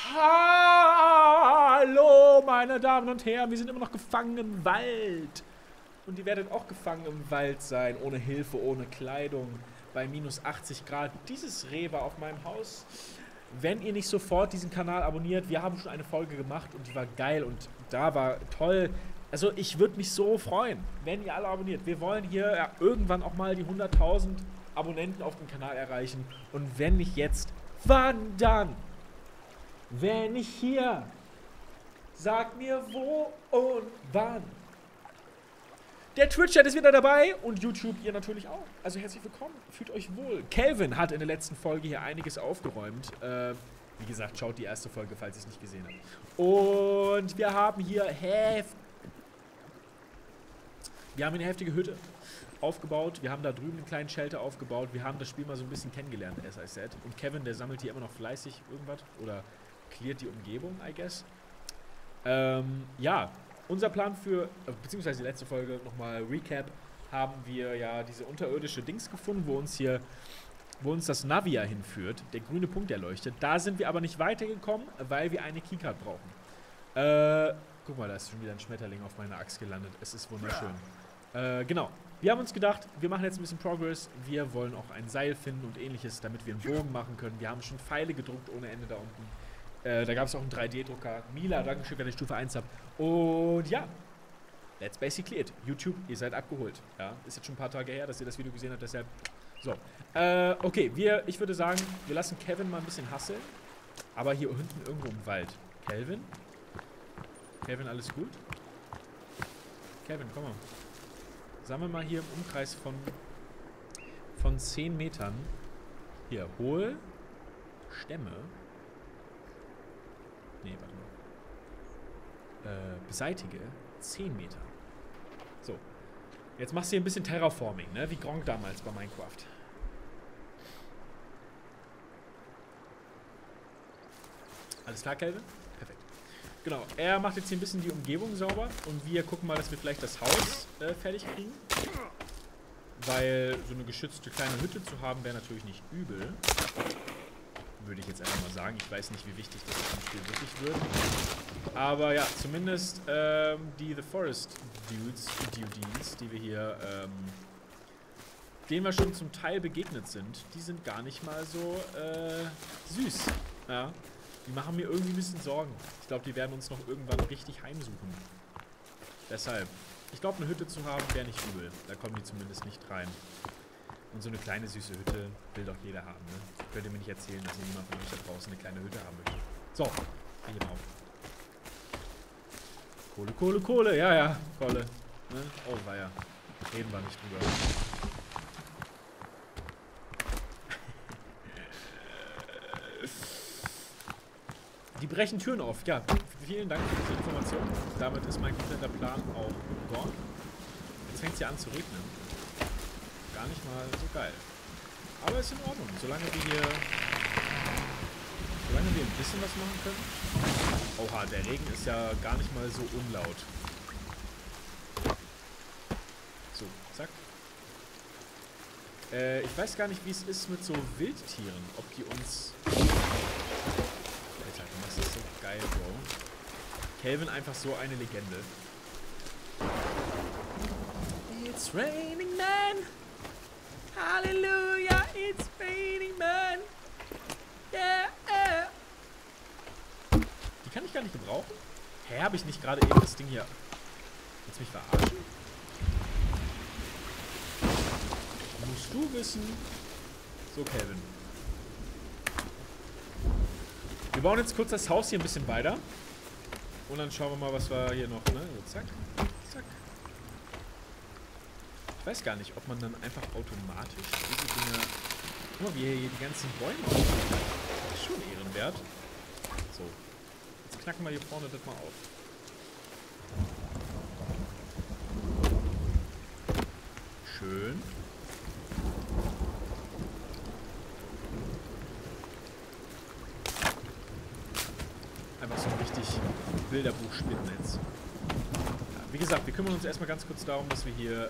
Hallo, meine Damen und Herren, wir sind immer noch gefangen im Wald. Und ihr werdet auch gefangen im Wald sein, ohne Hilfe, ohne Kleidung, bei minus 80 Grad. Dieses Reh war auf meinem Haus. Wenn ihr nicht sofort diesen Kanal abonniert, wir haben schon eine Folge gemacht und die war geil und da war toll. Also ich würde mich so freuen, wenn ihr alle abonniert. Wir wollen hier ja, irgendwann auch mal die 100.000 Abonnenten auf dem Kanal erreichen. Und wenn nicht jetzt, wann dann? Wenn nicht hier, sag mir wo und wann. Der Twitch-Chat ist wieder dabei und YouTube ihr natürlich auch. Also herzlich willkommen, fühlt euch wohl. Kelvin hat in der letzten Folge hier einiges aufgeräumt. Wie gesagt, schaut die erste Folge, falls ihr es nicht gesehen habt. Und wir haben hier eine heftige Hütte aufgebaut. Wir haben da drüben einen kleinen Shelter aufgebaut. Wir haben das Spiel mal so ein bisschen kennengelernt, as I said. Und Kevin, der sammelt hier immer noch fleißig irgendwas. Oder cleart die Umgebung, I guess. Ja, unser Plan für, beziehungsweise die letzte Folge, nochmal Recap, haben wir ja diese unterirdische Dings gefunden, wo uns das Navia hinführt. Der grüne Punkt, der leuchtet. Da sind wir aber nicht weitergekommen, weil wir eine Keycard brauchen. Guck mal, da ist schon wieder ein Schmetterling auf meiner Axt gelandet. Es ist wunderschön. Genau. Wir haben uns gedacht, wir machen jetzt ein bisschen Progress. Wir wollen auch ein Seil finden und ähnliches, damit wir einen Bogen machen können. Wir haben schon Pfeile gedruckt ohne Ende da unten. Da gab es auch einen 3D-Drucker. Mila, dankeschön, wenn ihr Stufe 1 habt. Und ja, that's basically it. YouTube, ihr seid abgeholt. Ja, ist jetzt schon ein paar Tage her, dass ihr das Video gesehen habt, deshalb. So. Okay, ich würde sagen, wir lassen Kevin mal ein bisschen hustlen. Aber hier hinten irgendwo im Wald. Kelvin? Kevin, alles gut? Kevin, komm mal. Sagen wir mal hier im Umkreis von 10 Metern. Hier, hol Stämme. Nee, warte mal. Beseitige 10 Meter. So. Jetzt machst du hier ein bisschen Terraforming, ne? Wie Gronk damals bei Minecraft. Alles klar, Kelvin? Perfekt. Genau, er macht jetzt hier ein bisschen die Umgebung sauber und wir gucken mal, dass wir vielleicht das Haus fertig kriegen. Weil so eine geschützte kleine Hütte zu haben, wäre natürlich nicht übel. Würde ich jetzt einfach mal sagen. Ich weiß nicht, wie wichtig das im Spiel wirklich wird. Aber ja, zumindest die The Forest Dudes, die wir hier, denen wir schon zum Teil begegnet sind, die sind gar nicht mal so süß. Ja. Die machen mir irgendwie ein bisschen Sorgen. Ich glaube, die werden uns noch irgendwann richtig heimsuchen. Deshalb, ich glaube, eine Hütte zu haben, wäre nicht übel. Da kommen die zumindest nicht rein. Und so eine kleine süße Hütte will doch jeder haben, ne? Könnt ihr mir nicht erzählen, dass niemand von euch da draußen eine kleine Hütte haben möchte. So, hier mal auf. Kohle, Kohle, Kohle. Ja, ja, Kohle. Ne? Oh, weia. Reden wir nicht drüber. Die brechen Türen auf. Ja, vielen Dank für diese Information. Damit ist mein kompletter Plan auch gone. Jetzt fängt es ja an zu regnen. Gar nicht mal so geil. Aber ist in Ordnung. Solange wir ein bisschen was machen können. Oha, der Regen ist ja gar nicht mal so unlaut. So, zack. Ich weiß gar nicht, wie es ist mit so Wildtieren. Ob die uns... Alter, du machst das so geil, Bro. Kelvin einfach so eine Legende. It's raining man. Hallelujah, it's raining man. Yeah. Die kann ich gar nicht gebrauchen. Hä, habe ich nicht gerade eben das Ding hier... Willst du mich verarschen? Musst du wissen. So, Kelvin. Wir bauen jetzt kurz das Haus hier ein bisschen weiter. Und dann schauen wir mal, was wir hier noch, ne? So, zack, zack. Ich weiß gar nicht, ob man dann einfach automatisch diese Dinge... Guck mal, wie hier die ganzen Bäume aussehen. Das ist schon ehrenwert. So. Jetzt knacken wir hier vorne das mal auf. Schön. Einfach so ein richtig wilder Buchspinnennetz. Ja, wie gesagt, wir kümmern uns erstmal ganz kurz darum, dass wir hier,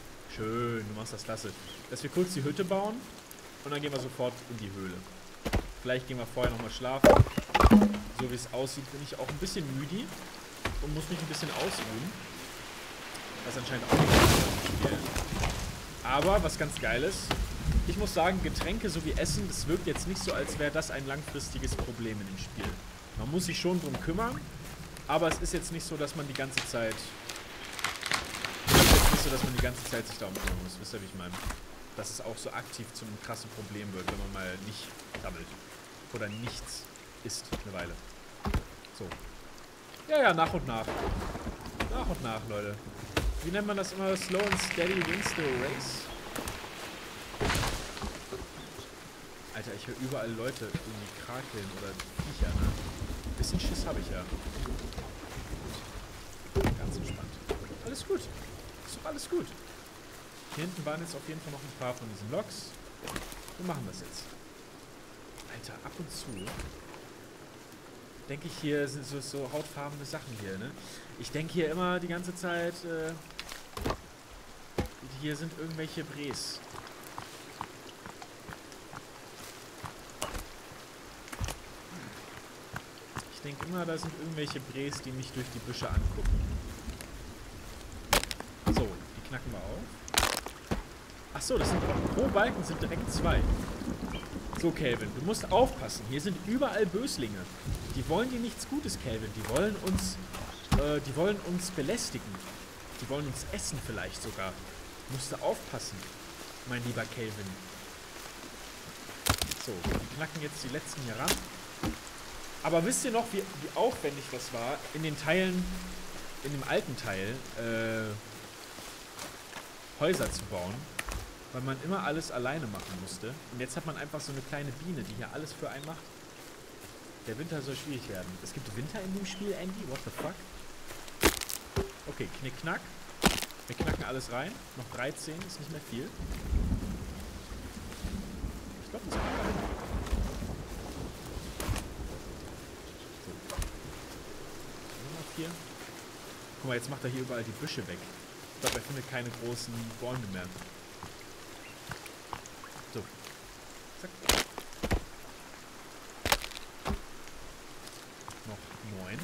schön, du machst das klasse, dass wir kurz die Hütte bauen und dann gehen wir sofort in die Höhle. Vielleicht gehen wir vorher nochmal schlafen. So wie es aussieht, bin ich auch ein bisschen müde und muss mich ein bisschen ausruhen. Was anscheinend auch nicht so ist. Aber was ganz geil ist, ich muss sagen, Getränke sowie Essen, das wirkt jetzt nicht so, als wäre das ein langfristiges Problem in dem Spiel. Man muss sich schon drum kümmern, aber es ist jetzt nicht so, dass man die ganze Zeit sich darum kümmern muss. Wisst ihr, wie ich meine? Dass es auch so aktiv zu einem krassen Problem wird, wenn man mal nicht sammelt. Oder nichts isst eine Weile. So. Ja, nach und nach. Nach und nach, Leute. Wie nennt man das immer? Slow and steady wins the race? Alter, ich höre überall Leute irgendwie krakeln oder Viecher, ne? Bisschen Schiss habe ich ja. Ganz entspannt. Alles gut. Ist doch alles gut. Hier hinten waren jetzt auf jeden Fall noch ein paar von diesen Loks. Wir machen das jetzt. Alter, ab und zu denke ich, hier sind so hautfarbene Sachen hier, ne? Ich denke hier immer die ganze Zeit, hier sind irgendwelche Bres. Ich denke immer, da sind irgendwelche Bres, die mich durch die Büsche angucken. So, die knacken wir auf. Achso, das sind pro Balken sind direkt 2. So, Kelvin, du musst aufpassen. Hier sind überall Böslinge. Die wollen dir nichts Gutes, Kelvin. Die wollen uns belästigen. Die wollen uns essen vielleicht sogar. Du musst aufpassen, mein lieber Kelvin. So, wir knacken jetzt die letzten hier ran. Aber wisst ihr noch, wie aufwendig das war, in den Teilen, in dem alten Teil, Häuser zu bauen? Weil man immer alles alleine machen musste. Und jetzt hat man einfach so eine kleine Biene, die hier alles für einen macht. Der Winter soll schwierig werden. Es gibt Winter in dem Spiel, Andy? What the fuck? Okay, knick, knack. Wir knacken alles rein. Noch 13, ist nicht mehr viel. Ich glaube, das ist noch Nummer 4. Guck mal, jetzt macht er hier überall die Büsche weg. Ich glaube, er findet keine großen Bäume mehr. So. Zack. Noch 9.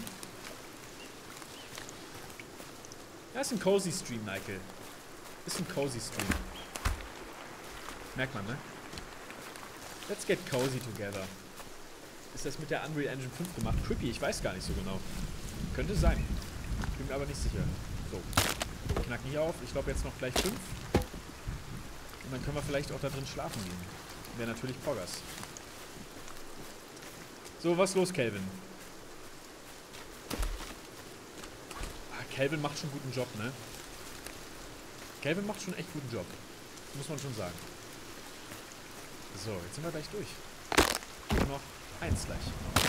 Ja, ist ein cozy Stream, Michael. Ist ein cozy Stream. Merkt man, ne? Let's get cozy together. Ist das mit der Unreal Engine 5 gemacht? Trippy, ich weiß gar nicht so genau. Könnte sein. Bin mir aber nicht sicher. So. Wir knacken hier auf. Ich glaube jetzt noch gleich 5. Und dann können wir vielleicht auch da drin schlafen gehen. Wäre natürlich Poggers. So, was ist los, Kelvin? Kelvin macht schon einen guten Job, ne? Kelvin macht schon echt guten Job. Muss man schon sagen. So, jetzt sind wir gleich durch. Nur noch 1 gleich.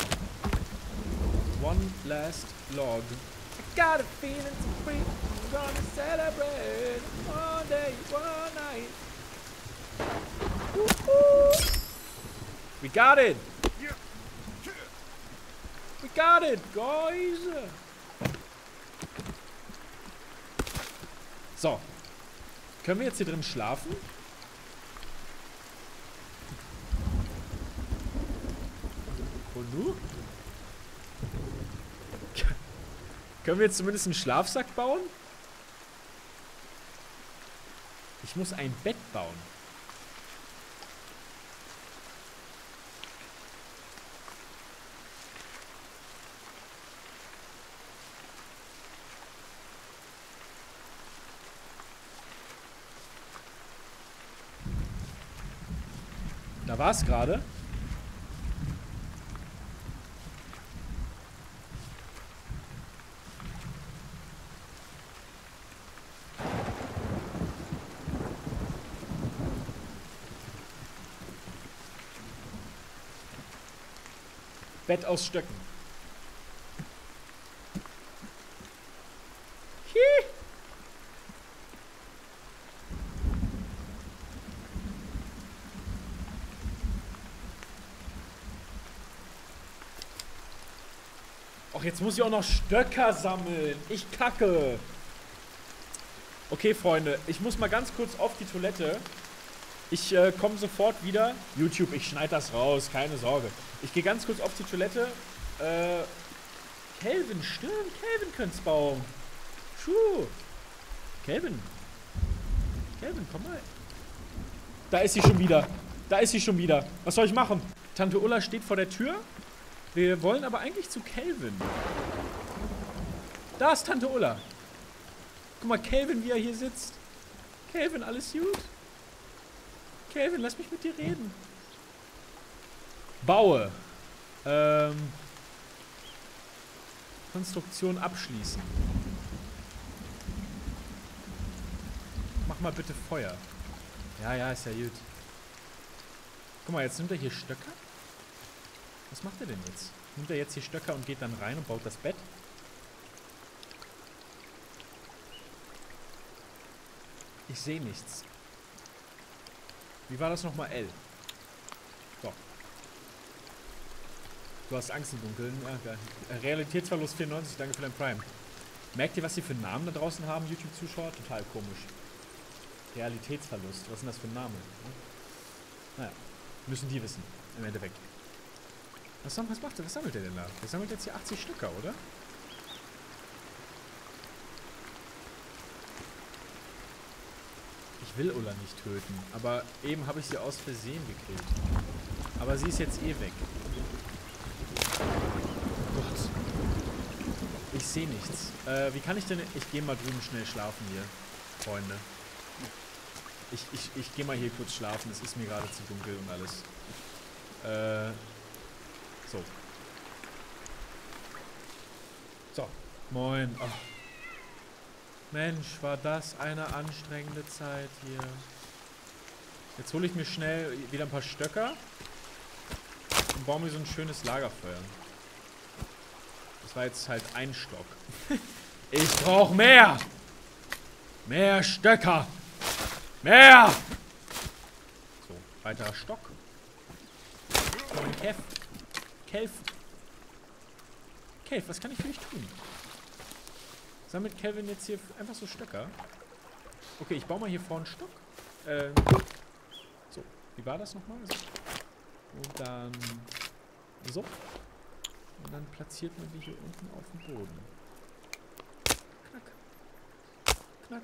One last log. I got a feeling so free. I'm gonna celebrate one day, one night. We got it! We got it, guys! So. Können wir jetzt hier drin schlafen? Und du? Können wir jetzt zumindest einen Schlafsack bauen? Ich muss ein Bett bauen. Da war es gerade. Bett aus Stöcken. Hi. Och, jetzt muss ich auch noch Stöcker sammeln. Ich kacke. Okay, Freunde, ich muss mal ganz kurz auf die Toilette. Ich komme sofort wieder. YouTube, ich schneide das raus, keine Sorge. Ich gehe ganz kurz auf die Toilette. Kelvin, stimmt. Kelvin könnte es bauen. Schuh. Kelvin. Kelvin, komm mal. Da ist sie schon wieder. Da ist sie schon wieder. Was soll ich machen? Tante Ulla steht vor der Tür. Wir wollen aber eigentlich zu Kelvin. Da ist Tante Ulla. Guck mal, Kelvin, wie er hier sitzt. Kelvin, alles gut? Kelvin, lass mich mit dir reden. Baue. Konstruktion abschließen. Mach mal bitte Feuer. Ja, ist ja gut. Guck mal, jetzt nimmt er hier Stöcker. Was macht er denn jetzt? Nimmt er jetzt hier Stöcker und geht dann rein und baut das Bett? Ich sehe nichts. Wie war das nochmal? L. So. Du hast Angst im Dunkeln. Ja, geil. Realitätsverlust 94, danke für dein Prime. Merkt ihr, was sie für Namen da draußen haben, YouTube-Zuschauer? Total komisch. Realitätsverlust. Was ist denn das für ein Name? Naja, müssen die wissen. Im Endeffekt. Was macht er? Was sammelt der denn da? Der sammelt jetzt hier 80 Stücker, oder? Ich will Ulla nicht töten, aber eben habe ich sie aus Versehen gekillt. Aber sie ist jetzt eh weg. Oh Gott. Ich sehe nichts. Wie kann ich denn... Ich gehe mal drüben schnell schlafen hier, Freunde. Ich gehe mal hier kurz schlafen. Es ist mir gerade zu dunkel und alles. So. So. Moin. Oh. Mensch, war das eine anstrengende Zeit hier. Jetzt hole ich mir schnell wieder ein paar Stöcker und baue mir so ein schönes Lagerfeuer. Das war jetzt halt ein Stock. Ich brauche mehr! Mehr Stöcker! Mehr! So, weiterer Stock. Moin, Kev. Kev, was kann ich für dich tun? Sammelt Kelvin jetzt hier einfach so Stöcker? Okay, ich baue mal hier vorne einen Stock. So, wie war das nochmal? So. Und dann so. Und dann platziert man die hier unten auf dem Boden. Knack. Knack.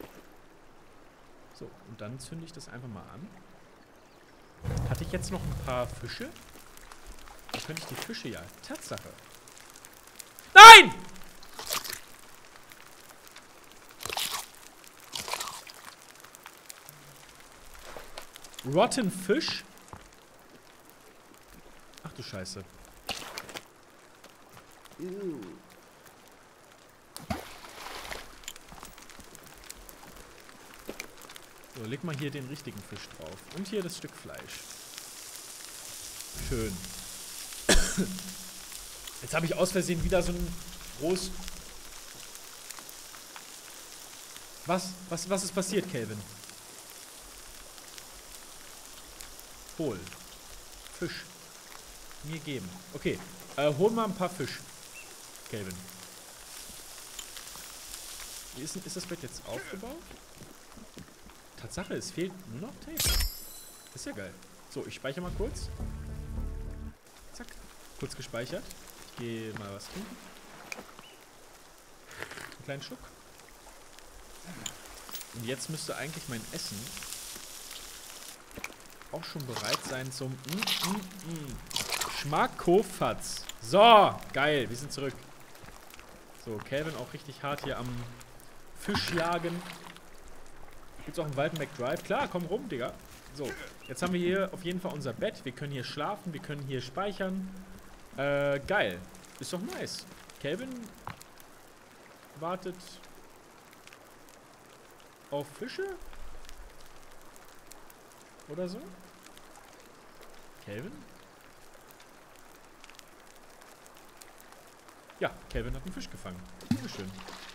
So, und dann zünde ich das einfach mal an. Hatte ich jetzt noch ein paar Fische? Dann könnte ich die Fische ja. Tatsache. Nein! Rotten Fish? Ach du Scheiße. So, leg mal hier den richtigen Fisch drauf. Und hier das Stück Fleisch. Schön. Jetzt habe ich aus Versehen wieder so ein groß... Was ist passiert, Kelvin? Hol. Fisch. Mir geben. Okay. Hol mal ein paar Fisch. Kelvin. Wie ist das Bett jetzt aufgebaut? Tatsache, es fehlt nur noch Tape. Das ist ja geil. So, ich speichere mal kurz. Zack. Kurz gespeichert. Ich gehe mal was trinken. Einen kleinen Schluck. Und jetzt müsste eigentlich mein Essen auch schon bereit sein zum Schmackofatz. So, geil, wir sind zurück. So, Kelvin auch richtig hart hier am Fischjagen. Gibt's auch einen Waldenbeck Drive? Klar, komm rum, Digga. So, jetzt haben wir hier auf jeden Fall unser Bett. Wir können hier schlafen, wir können hier speichern. Geil. Ist doch nice. Kelvin wartet auf Fische? Oder so? Kelvin? Ja, Kelvin hat einen Fisch gefangen. Dankeschön.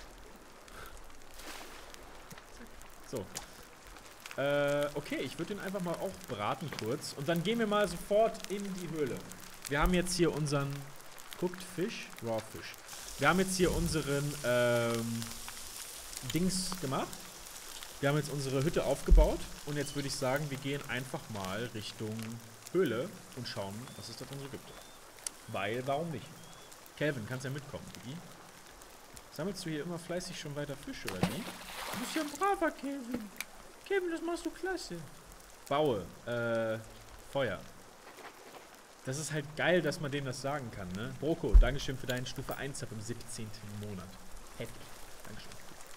So. Okay, ich würde den einfach mal auch braten kurz. Und dann gehen wir mal sofort in die Höhle. Wir haben jetzt hier unseren Cooked Fish, Raw Fish. Wir haben jetzt hier unseren Dings gemacht. Wir haben jetzt unsere Hütte aufgebaut und jetzt würde ich sagen, wir gehen einfach mal Richtung Höhle und schauen, was es da drin so gibt. Weil, warum nicht? Kelvin, kannst ja mitkommen, Digi. Sammelst du hier immer fleißig schon weiter Fisch, oder wie? Du bist ja ein braver Kelvin. Kelvin, das machst du klasse. Baue, Feuer. Das ist halt geil, dass man dem das sagen kann, ne? Broko, Dankeschön für deinen Stufe 1 ab im 17. Monat. Heftig. Dankeschön.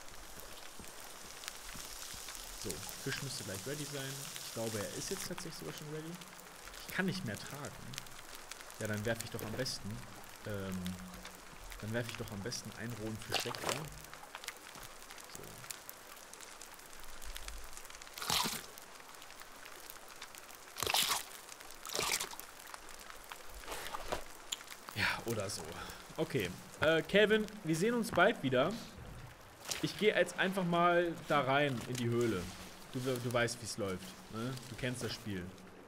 So, Fisch müsste gleich ready sein. Ich glaube, er ist jetzt tatsächlich sogar schon ready. Ich kann nicht mehr tragen. Ja, dann werfe ich doch am besten, einen rohen Fisch weg, oder? So. Ja, oder so. Okay. Kelvin, wir sehen uns bald wieder. Ich gehe jetzt einfach mal da rein in die Höhle. Du weißt, wie es läuft. Ne? Du kennst das Spiel.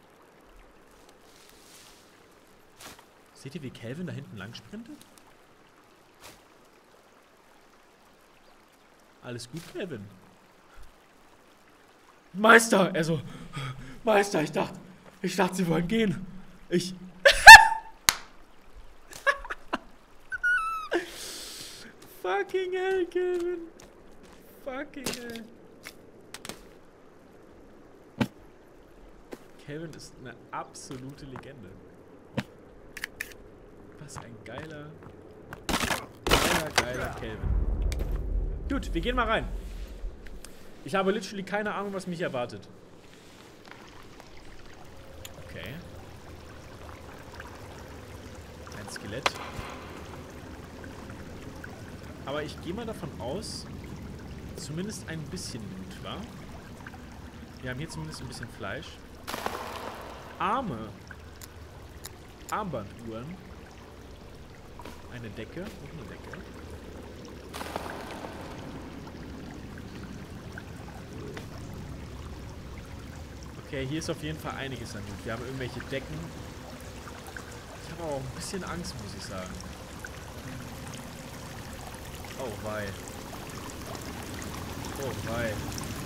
Seht ihr, wie Kelvin da hinten lang sprintet? Alles gut, Kelvin? Meister! Er so, Meister, ich dachte, sie wollen gehen. Fucking hell, Kelvin. Fucking hell. Kelvin ist eine absolute Legende. Was ein geiler Kelvin. Gut, wir gehen mal rein. Ich habe literally keine Ahnung, was mich erwartet. Okay. Ein Skelett. Aber ich gehe mal davon aus, zumindest ein bisschen Loot, wa? Wir haben hier zumindest ein bisschen Fleisch. Arme. Armbanduhren. Eine Decke und eine Decke. Okay, hier ist auf jeden Fall einiges an Loot. Wir haben irgendwelche Decken. Ich habe aber auch ein bisschen Angst, muss ich sagen. Oh wei. Oh wei.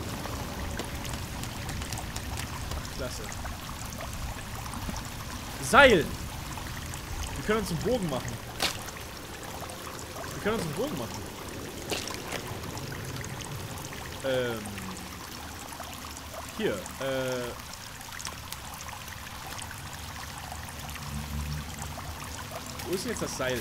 Ach, klasse. Seil! Wir können uns einen Bogen machen. Hier, wo ist denn jetzt das Seil hin?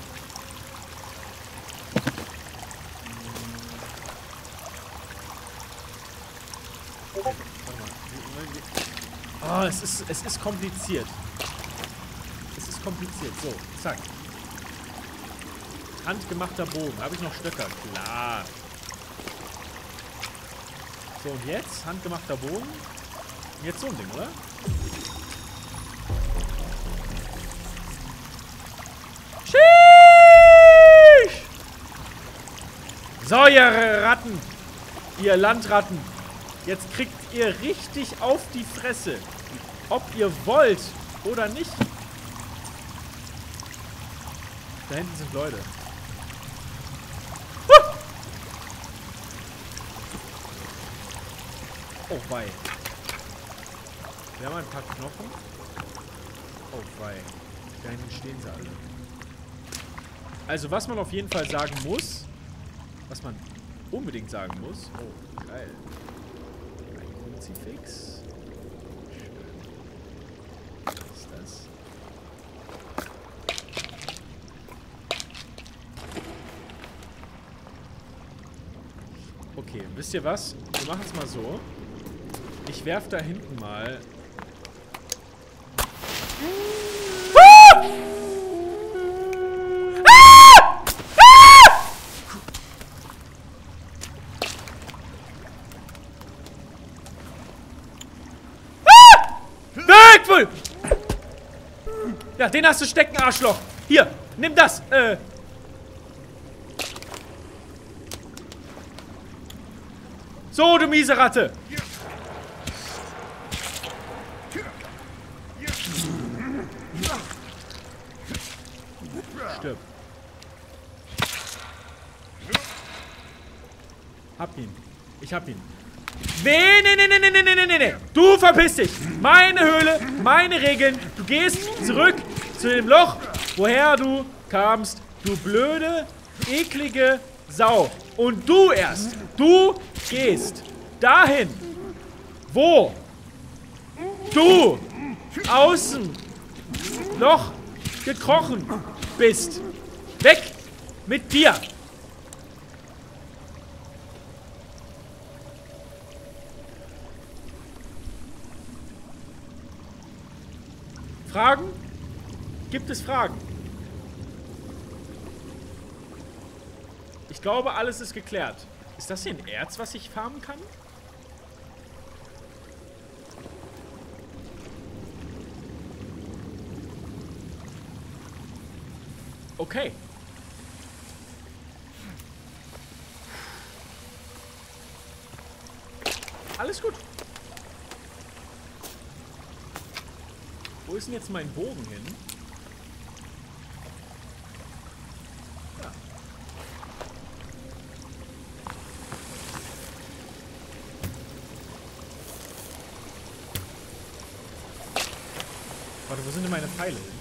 Warte mal. Oh, es ist kompliziert. Es ist kompliziert. So, zack. Handgemachter Bogen. Habe ich noch Stöcker? Klar. So, und jetzt? Handgemachter Bogen. Und jetzt so ein Ding, oder? Sheesh! So, ihr Ratten. Ihr Landratten. Jetzt kriegt ihr richtig auf die Fresse. Ob ihr wollt oder nicht. Da hinten sind Leute. Oh wei. Wir haben ein paar Knochen. Oh wei. Da hinten stehen sie alle. Also was man auf jeden Fall sagen muss, was man unbedingt sagen muss. Oh, geil. Ein Kruzifix. Schön. Was ist das? Okay, wisst ihr was? Wir machen es mal so. Ich werf da hinten mal. Ja, den hast du stecken, Arschloch. Hier, nimm das. So, du miese Ratte. Stirb. Hab ihn. Ich hab ihn. Nee. Du verpiss dich. Meine Höhle, meine Regeln. Du gehst zurück zu dem Loch, woher du kamst. Du blöde, eklige Sau. Und du erst. Du gehst dahin, wo du aus dem Loch gekrochen bist. Weg mit dir. Fragen? Gibt es Fragen? Ich glaube, alles ist geklärt. Ist das hier ein Erz, was ich farmen kann? Okay. Alles gut. Wo ist denn jetzt mein Bogen hin? Ja. Warte, wo sind denn meine Pfeile hin?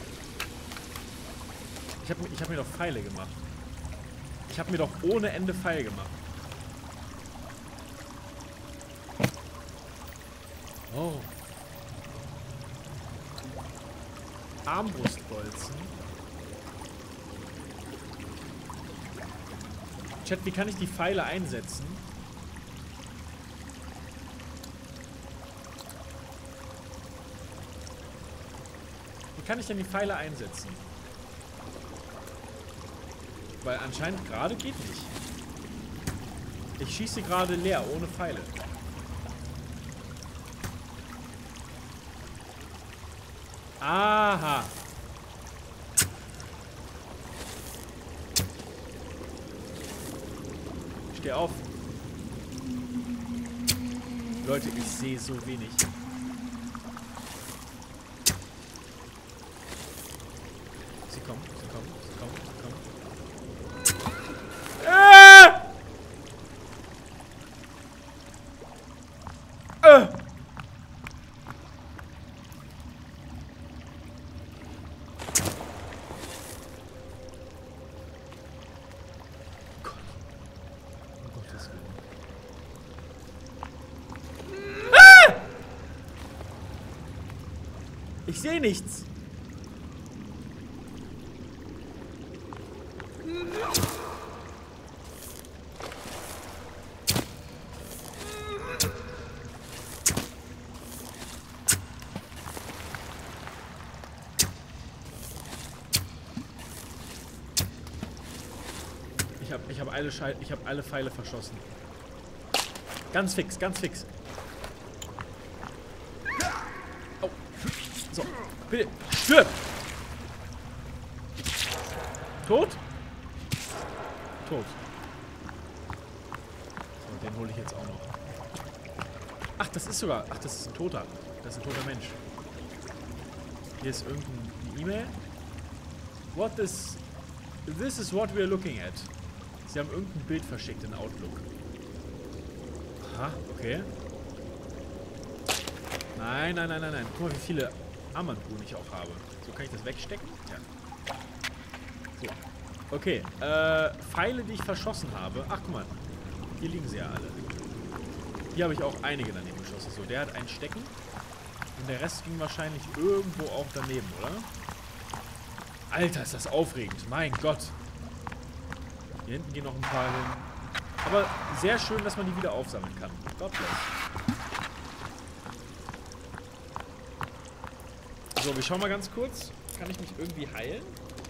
Ich hab mir doch Pfeile gemacht. Ich habe mir doch ohne Ende Pfeil gemacht. Oh. Armbrustbolzen. Chat, wie kann ich die Pfeile einsetzen? Wie kann ich denn die Pfeile einsetzen? Weil anscheinend gerade geht nicht. Ich schieße gerade leer, ohne Pfeile. Aha. Steh auf. Leute, ich sehe so wenig. Sie kommen. Ich sehe nichts. Ich hab alle Pfeile verschossen. Ganz fix. Oh. So, bitte, stirb! Tot? Tot. So, den hole ich jetzt auch noch. Ach, das ist ein Toter. Das ist ein toter Mensch. Hier ist irgendeine E-Mail. This is what we're looking at. Sie haben irgendein Bild verschickt in Outlook. Aha, okay. Nein. Guck mal, wie viele Armbandschuhe ich auch habe. So, kann ich das wegstecken? Ja. So. Okay. Pfeile, die ich verschossen habe. Ach, guck mal. Hier liegen sie ja alle. Hier habe ich auch einige daneben geschossen. So, der hat einen Stecken. Und der Rest ging wahrscheinlich irgendwo auch daneben, oder? Alter, ist das aufregend. Mein Gott. Hier hinten gehen noch ein paar hin. Aber sehr schön, dass man die wieder aufsammeln kann. God bless. So, wir schauen mal ganz kurz. Kann ich mich irgendwie heilen?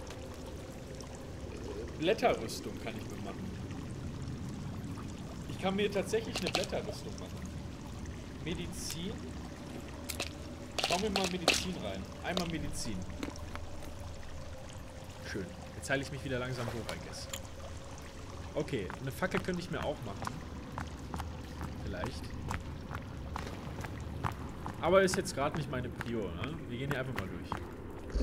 Blätterrüstung kann ich mir machen. Ich kann mir tatsächlich eine Blätterrüstung machen. Medizin. Schauen wir mal Medizin rein. Einmal Medizin. Schön. Jetzt heile ich mich wieder langsam hoch, I guess. Okay, eine Fackel könnte ich mir auch machen. Vielleicht. Aber ist jetzt gerade nicht meine Prio, ne? Wir gehen hier einfach mal durch.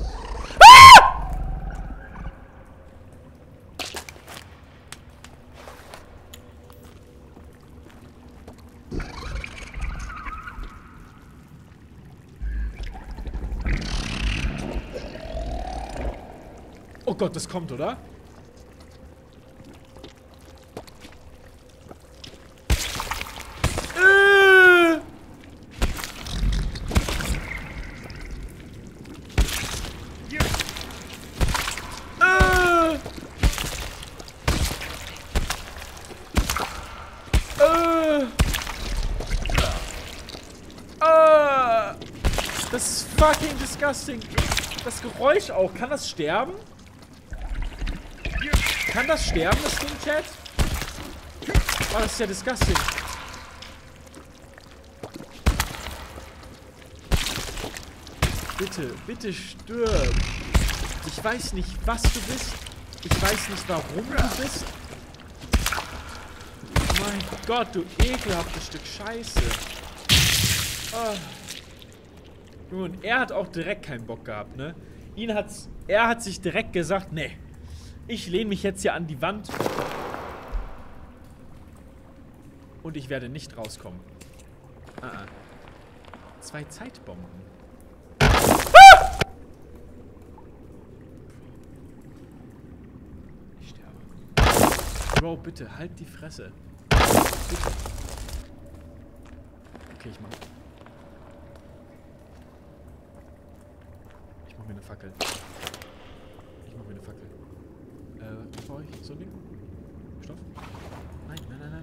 Gott, das kommt, oder? Das ist fucking disgusting. Das Geräusch auch. Kann das sterben? Kann das sterben, das Ding, Chat? Oh, das ist ja disgusting. Bitte, bitte stirb. Ich weiß nicht, was du bist. Ich weiß nicht, warum du bist. Mein Gott, du ekelhaftes Stück Scheiße. Oh. Und er hat auch direkt keinen Bock gehabt, ne? Er hat sich direkt gesagt, nee, ich lehne mich jetzt hier an die Wand und ich werde nicht rauskommen. 2 Zeitbomben. Ich sterbe. Bro, bitte, halt die Fresse. Bitte. Okay, ich mach mir eine Fackel. Was brauche ich? So ein Ding? Stoff? Nein.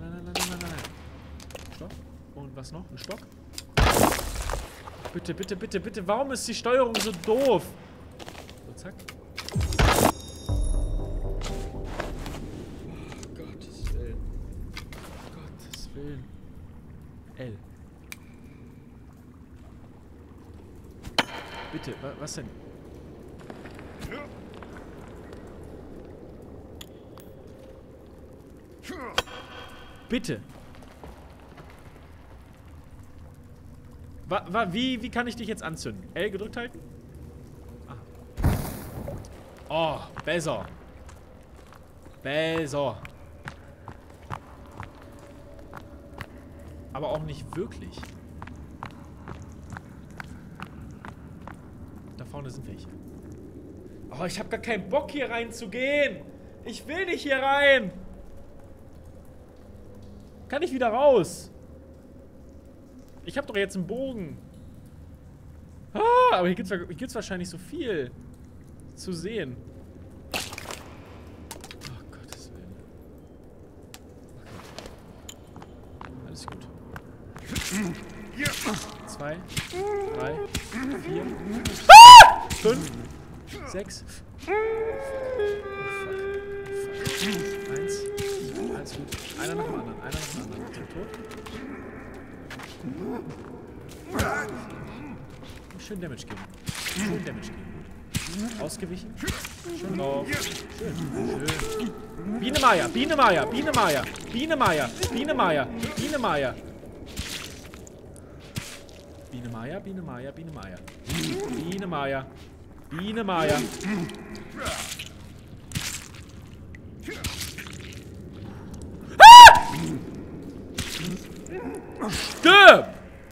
Stoff? Und was noch? Ein Stock? Bitte, bitte, bitte, bitte. Warum ist die Steuerung so doof? So, zack. Oh, Gottes Willen. Gottes Willen. L. Bitte, was denn? Bitte. Wie kann ich dich jetzt anzünden? L gedrückt halten? Ah. Oh, besser. Besser. Aber auch nicht wirklich. Da vorne sind welche. Oh, ich habe gar keinen Bock hier reinzugehen. Ich will nicht hier rein. Kann ich wieder raus? Ich habe doch jetzt einen Bogen. Ah, aber hier gibt's wahrscheinlich so viel zu sehen. Oh, Gottes Willen. Okay. Alles gut. 2, 3, 4, 5, 6. Oh, fuck. 1. Alles gut. Einer nach dem anderen. Tot. Schön Damage geben. Gut. Ausgewichen. Schön drauf. Schön. Biene Maya. Stirb!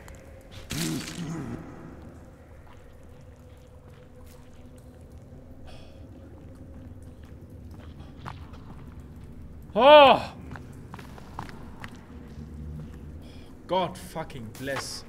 Oh! God fucking bless.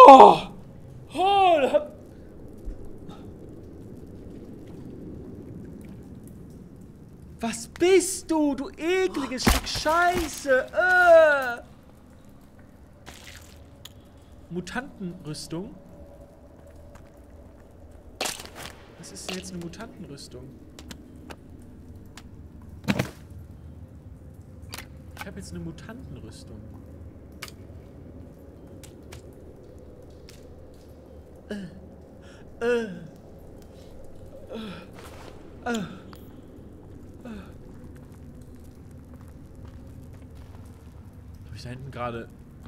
Oh! Oh! Was bist du, du ekliges Stück Scheiße? Mutantenrüstung? Was ist denn jetzt eine Mutantenrüstung? Ich habe jetzt eine Mutantenrüstung. Habe ich da hinten gerade...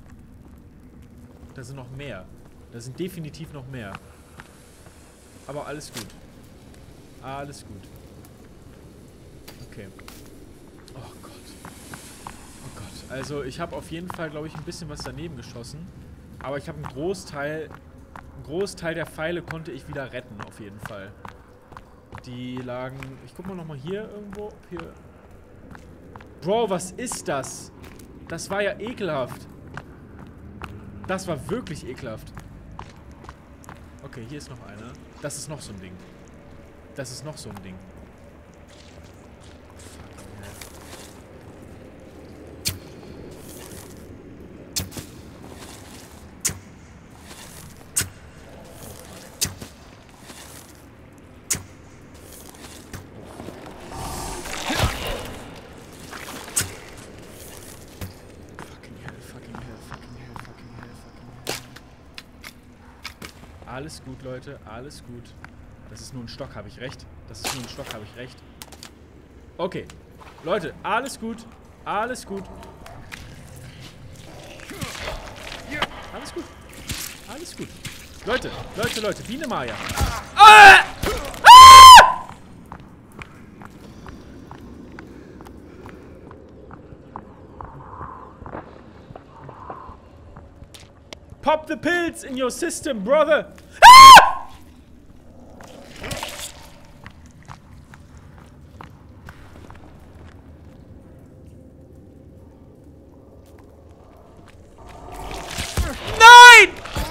Da sind noch mehr. Da sind definitiv noch mehr. Aber alles gut. Alles gut. Okay. Oh Gott. Oh Gott. Also ich habe auf jeden Fall, glaube ich, ein bisschen was daneben geschossen. Aber ich habe einen Großteil der Pfeile konnte ich wieder retten, auf jeden Fall. Die lagen... Ich guck mal nochmal hier irgendwo. Hier. Bro, was ist das? Das war ja ekelhaft. Das war wirklich ekelhaft. Okay, hier ist noch einer. Das ist noch so ein Ding. Das ist noch so ein Ding. Alles gut, Leute. Alles gut. Das ist nur ein Stock, habe ich recht. Das ist nur ein Stock, habe ich recht. Okay. Leute, alles gut. Alles gut. Alles gut. Alles gut. Leute, Leute, Leute. Biene Maya. Ah! Ah! Pop the pills in your system, brother. Ah! Nein!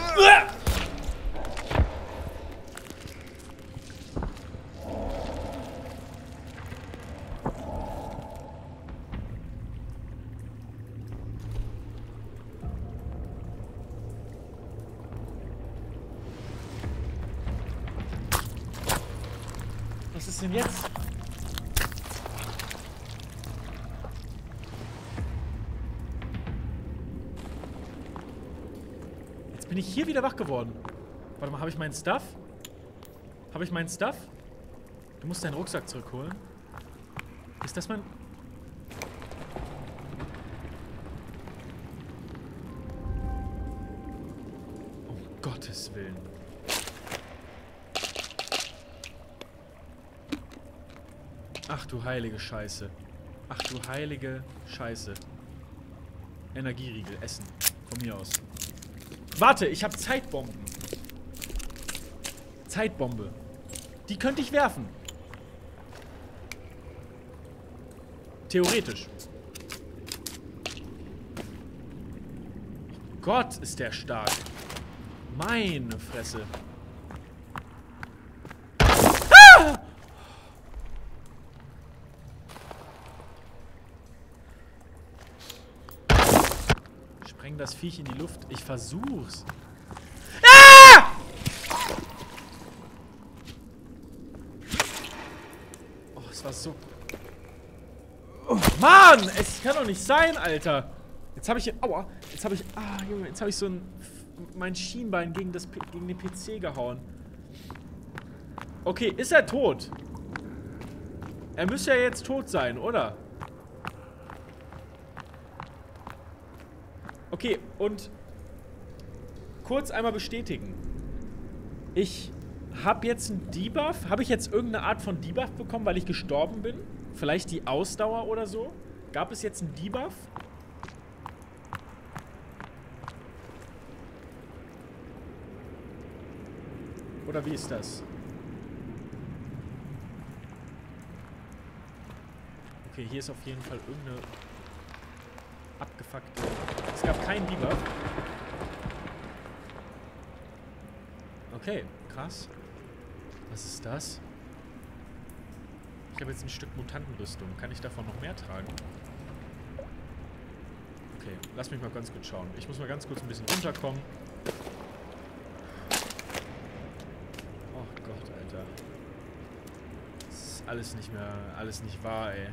Was ist denn jetzt? Jetzt bin ich hier wieder wach geworden. Warte mal, habe ich meinen Stuff? Habe ich meinen Stuff? Du musst deinen Rucksack zurückholen. Ist das mein... Um Gottes Willen. Ach du heilige Scheiße. Ach du heilige Scheiße. Energieriegel, essen. Von mir aus. Warte, ich habe Zeitbomben. Zeitbombe. Die könnte ich werfen. Theoretisch. Gott, ist der stark. Meine Fresse. Ah! Spreng das Viech in die Luft. Ich versuch's. Ah! Oh, es war so... Oh, Mann! Es kann doch nicht sein, Alter. Jetzt habe ich... Aua. Jetzt habe ich... Ah, Junge. Jetzt habe ich so mein Schienbein gegen den PC gehauen. Okay, ist er tot? Er müsste ja jetzt tot sein, oder? Okay, und kurz einmal bestätigen. Ich habe jetzt einen Debuff. Habe ich jetzt irgendeine Art von Debuff bekommen, weil ich gestorben bin? Vielleicht die Ausdauer oder so? Gab es jetzt einen Debuff? Oder wie ist das? Okay, hier ist auf jeden Fall irgendeine abgefuckte... Es gab keinen Debuff. Okay, krass. Was ist das? Ich habe jetzt ein Stück Mutantenrüstung. Kann ich davon noch mehr tragen? Okay, lass mich mal ganz kurz schauen. Ich muss mal ganz kurz ein bisschen runterkommen. Oh Gott, Alter. Das ist alles nicht mehr, alles nicht wahr, ey.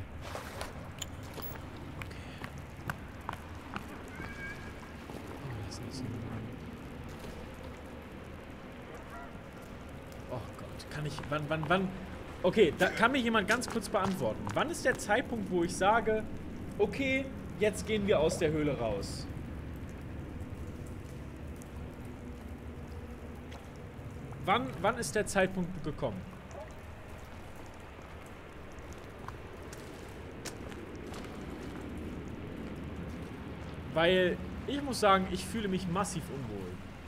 Oh Gott, kann ich, wann, okay, da kann mir jemand ganz kurz beantworten. Wann ist der Zeitpunkt, wo ich sage, okay, jetzt gehen wir aus der Höhle raus? Wann ist der Zeitpunkt gekommen? Weil, ich muss sagen, ich fühle mich massiv unwohl.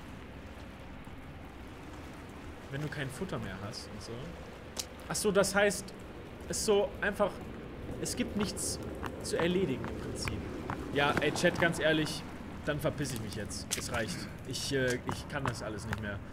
Wenn du kein Futter mehr hast und so. Achso, das heißt, es ist so einfach, es gibt nichts zu erledigen im Prinzip. Ja, ey, Chat, ganz ehrlich, dann verpiss ich mich jetzt. Es reicht. Ich kann das alles nicht mehr.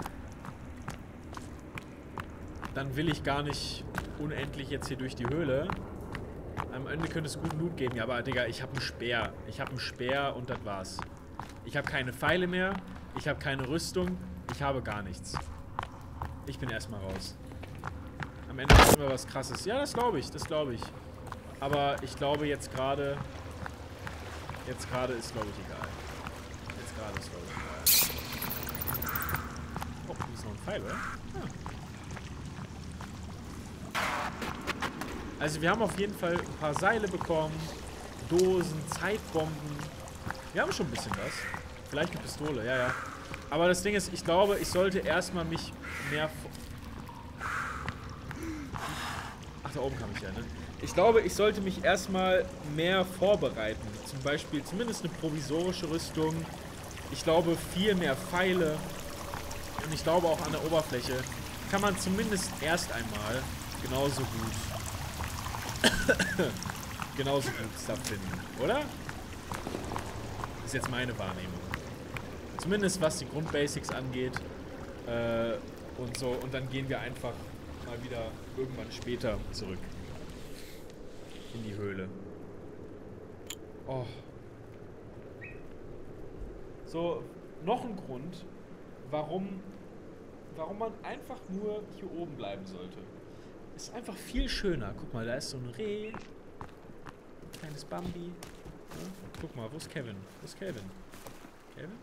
Dann will ich gar nicht unendlich jetzt hier durch die Höhle. Am Ende könnte es gut Loot geben. Ja, aber Digga, ich habe einen Speer. Ich habe einen Speer und das war's. Ich habe keine Pfeile mehr. Ich habe keine Rüstung. Ich habe gar nichts. Ich bin erstmal raus. Am Ende ist immer was Krasses. Ja, das glaube ich. Das glaube ich. Aber ich glaube jetzt gerade... Jetzt gerade ist, glaube ich, egal. Jetzt gerade ist, glaube ich, egal. Oh, hier ist noch ein Pfeil, oder? Ah. Also wir haben auf jeden Fall ein paar Seile bekommen, Dosen, Zeitbomben. Wir haben schon ein bisschen was. Vielleicht eine Pistole, ja, ja. Aber das Ding ist, ich glaube, ich sollte erstmal mich mehr... Ach, da oben kam ich ja, ne? Ich glaube, ich sollte mich erstmal mehr vorbereiten. Zum Beispiel zumindest eine provisorische Rüstung. Ich glaube, viel mehr Pfeile. Und ich glaube auch an der Oberfläche kann man zumindest erst einmal genauso gut Stuff finden, oder? Ist jetzt meine Wahrnehmung. Zumindest was die Grundbasics angeht. Und so. Und dann gehen wir einfach mal wieder irgendwann später zurück. In die Höhle. Oh. So, noch ein Grund, warum man einfach nur hier oben bleiben sollte. Ist einfach viel schöner. Guck mal, da ist so ein Reh. Kleines Bambi. Ja, guck mal, wo ist Kevin? Wo ist Kevin? Kevin?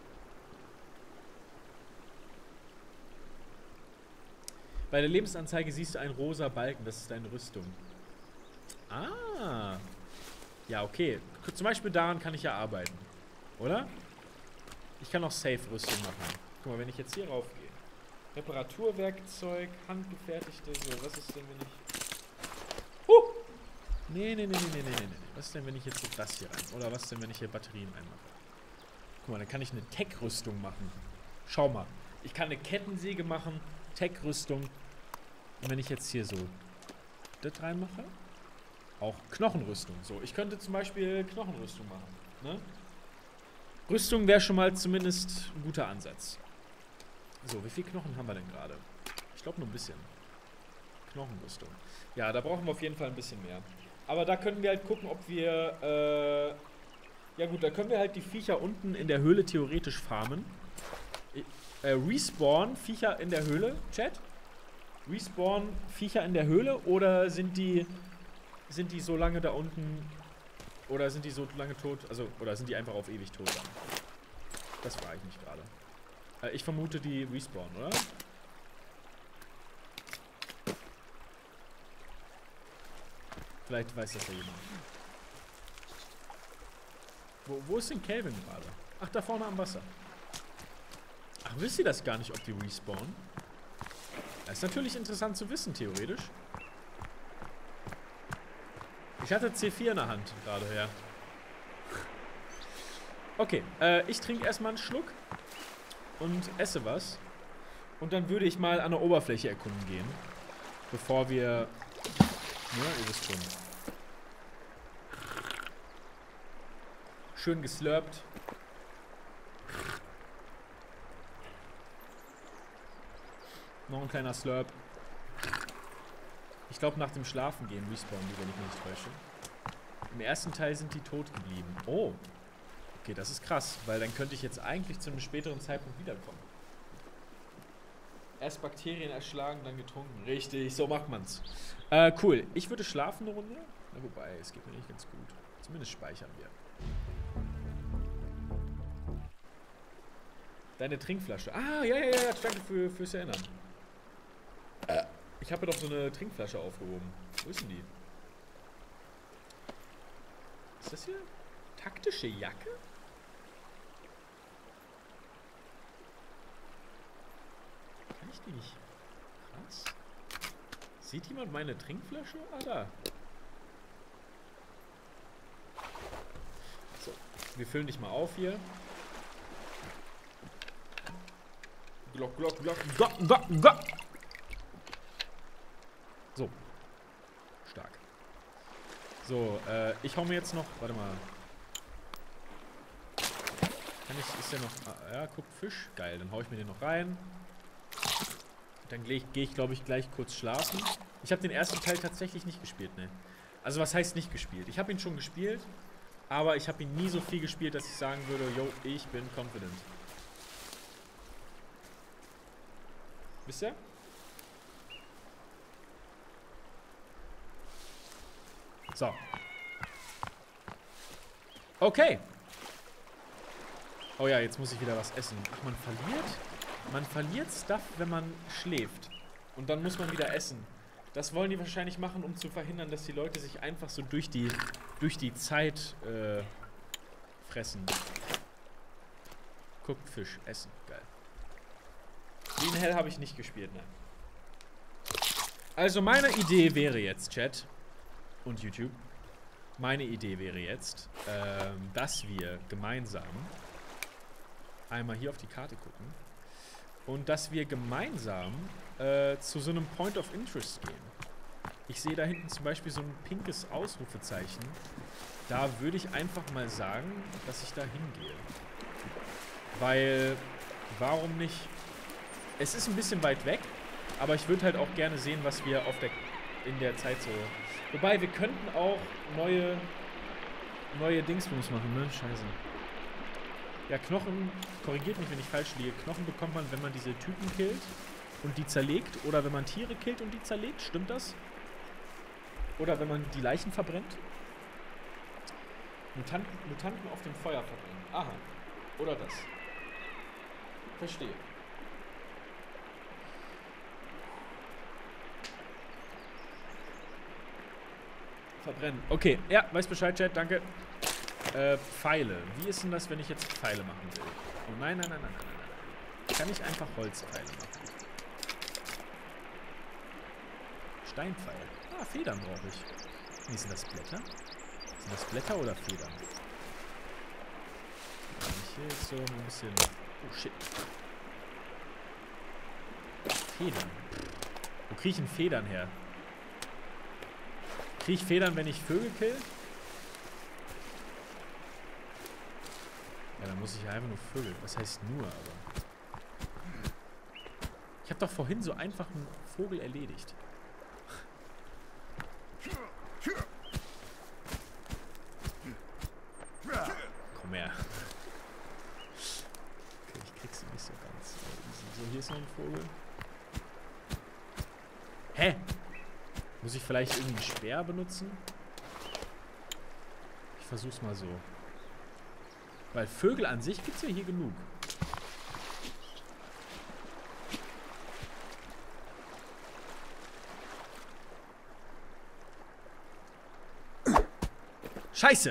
Bei der Lebensanzeige siehst du einen rosa Balken. Das ist deine Rüstung. Ah. Ja, okay. Zum Beispiel daran kann ich ja arbeiten. Oder? Ich kann auch Safe-Rüstung machen. Guck mal, wenn ich jetzt hier rauf gehe. Reparaturwerkzeug, handgefertigte. So, was ist denn, wenn ich... Nee. Was ist denn, wenn ich jetzt so das hier rein... Oder was ist denn, wenn ich hier Batterien reinmache? Guck mal, dann kann ich eine Tech-Rüstung machen. Schau mal. Ich kann eine Kettensäge machen, Tech-Rüstung. Und wenn ich jetzt hier so das reinmache, auch Knochenrüstung. So, ich könnte zum Beispiel Knochenrüstung machen. Ne? Rüstung wäre schon mal zumindest ein guter Ansatz. So, wie viel Knochen haben wir denn gerade? Ich glaube nur ein bisschen. Knochenrüstung. Ja, da brauchen wir auf jeden Fall ein bisschen mehr. Aber da können wir halt gucken, ob wir... ja gut, da können wir halt die Viecher unten in der Höhle theoretisch farmen. Respawn Viecher in der Höhle, Chat? Respawn Viecher in der Höhle oder sind die so lange da unten oder sind die so lange tot, also oder sind die einfach auf ewig tot dann? Das frage ich mich gerade. Ich vermute die Respawn, oder? Vielleicht weiß das ja jemand. Wo ist denn Calvin gerade? Ach, da vorne am Wasser. Ach, wisst ihr das gar nicht, ob die respawnen? Das ist natürlich interessant zu wissen, theoretisch. Ich hatte C4 in der Hand gerade, ja. Okay, ich trinke erstmal einen Schluck und esse was. Und dann würde ich mal an der Oberfläche erkunden gehen. Bevor wir... Ja, ihr wisst schon. Schön geslurpt. Noch ein kleiner Slurp. Ich glaube, nach dem Schlafen gehen respawnen die, wenn ich mich nicht täusche. Im ersten Teil sind die tot geblieben. Oh. Okay, das ist krass, weil dann könnte ich jetzt eigentlich zu einem späteren Zeitpunkt wiederkommen. Erst Bakterien erschlagen, dann getrunken. Richtig, so macht man's. Cool. Ich würde schlafen eine Runde. Na, wobei, es geht mir nicht ganz gut. Zumindest speichern wir. Deine Trinkflasche. Ah, ja. Danke fürs Erinnern. Ich habe doch so eine Trinkflasche aufgehoben. Wo ist denn die? Ist das hier? Taktische Jacke? Kann ich die nicht? Krass. Sieht jemand meine Trinkflasche? Ah, da. So, wir füllen dich mal auf hier. Glock. So. Stark. So, ich hau mir jetzt noch... Warte mal. Ist der noch... Ah, ja, guck, Fisch. Geil, dann hau ich mir den noch rein. Dann gehe ich, glaube ich, gleich kurz schlafen. Ich habe den ersten Teil tatsächlich nicht gespielt, ne? Also, was heißt nicht gespielt? Ich habe ihn schon gespielt, aber ich habe ihn nie so viel gespielt, dass ich sagen würde, yo, ich bin confident. Wisst ihr? So. Okay. Oh ja, jetzt muss ich wieder was essen. Ach, man verliert Stuff, wenn man schläft. Und dann muss man wieder essen. Das wollen die wahrscheinlich machen, um zu verhindern, dass die Leute sich einfach so durch die Zeit fressen. Guckt Fisch, essen. Geil. Green Hell habe ich nicht gespielt, ne? Also meine Idee wäre jetzt, Chat und YouTube, meine Idee wäre jetzt, dass wir gemeinsam einmal hier auf die Karte gucken und dass wir gemeinsam zu so einem Point of Interest gehen. Ich sehe da hinten zum Beispiel so ein pinkes Ausrufezeichen. Da würde ich einfach mal sagen, dass ich da hingehe. Weil, warum nicht? Es ist ein bisschen weit weg, aber ich würde halt auch gerne sehen, was wir in der Zeit so... Wobei, wir könnten auch neue Dingsbums machen, ne? Scheiße. Ja, Knochen, korrigiert mich, wenn ich falsch liege. Knochen bekommt man, wenn man diese Typen killt und die zerlegt. Oder wenn man Tiere killt und die zerlegt. Stimmt das? Oder wenn man die Leichen verbrennt. Mutanten auf dem Feuer verbrennen. Aha. Oder das. Verstehe. Verbrennen. Okay, ja, weiß Bescheid, Chat, danke. Pfeile. Wie ist denn das, wenn ich jetzt Pfeile machen will? Oh nein. Kann ich einfach Holzpfeile machen? Steinpfeile. Ah, Federn brauche ich. Nee, sind das Blätter? Sind das Blätter oder Federn? Kann ich hier jetzt so ein bisschen... Oh, shit. Federn. Wo kriege ich denn Federn her? Kriege ich Federn, wenn ich Vögel kill? Ja, dann muss ich ja einfach nur Vögel. Was heißt nur, aber... Ich habe doch vorhin so einfach einen Vogel erledigt. Komm her. Okay, ich krieg sie nicht so ganz easy. So, hier ist noch ein Vogel. Hä? Muss ich vielleicht irgendwie einen Speer benutzen? Ich versuch's mal so. Weil Vögel an sich gibt's ja hier genug. Scheiße!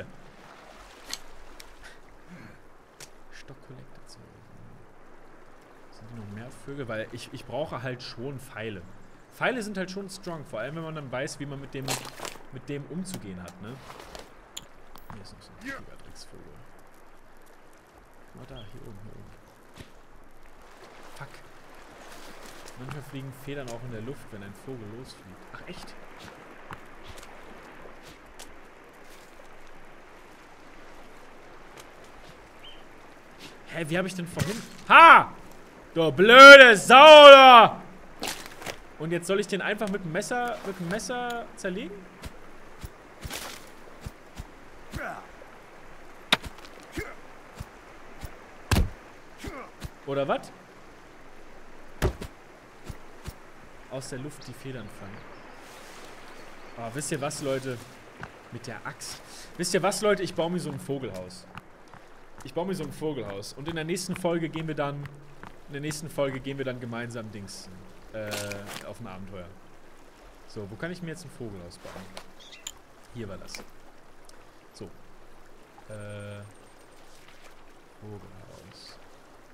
Stockkollektor. Sind hier noch mehr Vögel? Weil ich brauche halt schon Pfeile. Pfeile sind halt schon strong, vor allem wenn man dann weiß, wie man mit dem umzugehen hat, ne? Hier ist noch so ein richtiger Drecksvogel. Guck mal da, hier oben. Fuck. Manchmal fliegen Federn auch in der Luft, wenn ein Vogel losfliegt. Ach, echt? Hä, wie habe ich denn vorhin... Ha! Du blöde Sau da! Und jetzt soll ich den einfach mit dem Messer zerlegen? Oder was? Aus der Luft die Federn fangen. Oh, wisst ihr was, Leute? Mit der Axt. Wisst ihr was, Leute? Ich baue mir so ein Vogelhaus. Und in der nächsten Folge gehen wir dann gemeinsam Dings auf ein Abenteuer. So, wo kann ich mir jetzt ein Vogelhaus bauen? Hier war das. So. Vogelhaus.